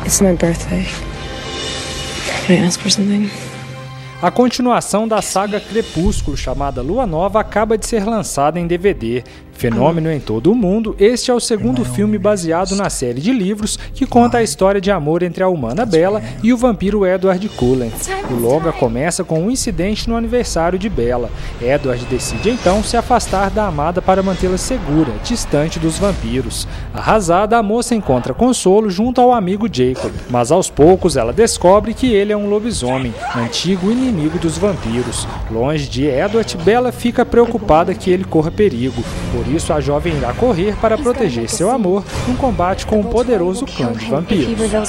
It's my birthday. Can I ask for something? A continuação da saga Crepúsculo, chamada Lua Nova, acaba de ser lançada em DVD. Fenômeno em todo o mundo, este é o segundo filme baseado na série de livros que conta a história de amor entre a humana Bella e o vampiro Edward Cullen. O longa começa com um incidente no aniversário de Bella. Edward decide então se afastar da amada para mantê-la segura, distante dos vampiros. Arrasada, a moça encontra consolo junto ao amigo Jacob, mas aos poucos ela descobre que ele é um lobisomem, antigo inimigo dos vampiros. Longe de Edward, Bella fica preocupada que ele corra perigo. Por isso, a jovem irá correr para proteger seu amor num combate com um poderoso clã de vampiros.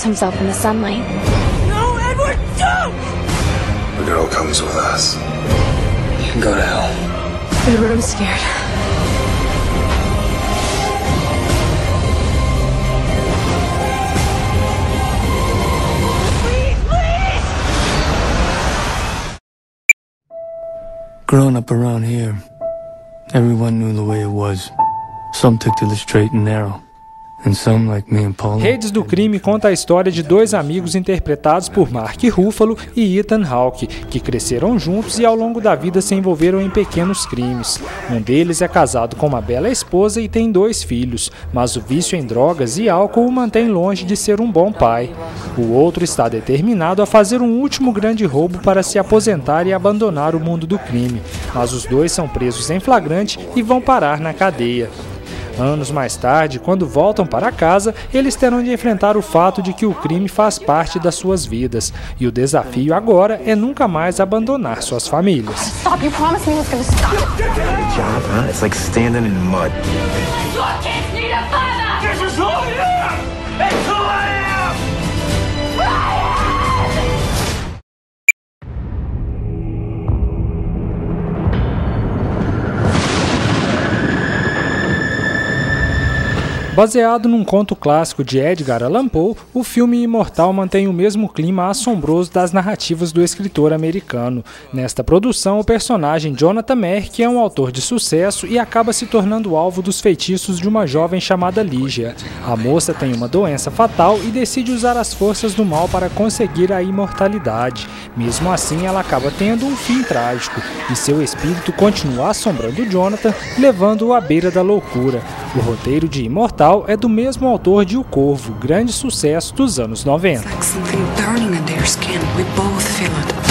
Growing up around here, everyone knew the way it was. Some took to the straight and narrow, and some, like me and Paula. Redes do Crime conta a história de dois amigos interpretados por Mark Ruffalo e Ethan Hawke, que cresceram juntos e ao longo da vida se envolveram em pequenos crimes. Um deles é casado com uma bela esposa e tem 2 filhos, mas o vício em drogas e álcool o mantém longe de ser um bom pai. O outro está determinado a fazer um último grande roubo para se aposentar e abandonar o mundo do crime, mas os dois são presos em flagrante e vão parar na cadeia. Anos mais tarde, quando voltam para casa, eles terão de enfrentar o fato de que o crime faz parte das suas vidas. E o desafio agora é nunca mais abandonar suas famílias. Baseado num conto clássico de Edgar Allan Poe, o filme Imortal mantém o mesmo clima assombroso das narrativas do escritor americano. Nesta produção, o personagem Jonathan Merrick é um autor de sucesso e acaba se tornando alvo dos feitiços de uma jovem chamada Lígia. A moça tem uma doença fatal e decide usar as forças do mal para conseguir a imortalidade. Mesmo assim, ela acaba tendo um fim trágico, e seu espírito continua assombrando Jonathan, levando-o à beira da loucura. O roteiro de Imortal é do mesmo autor de O Corvo, grande sucesso dos anos 90.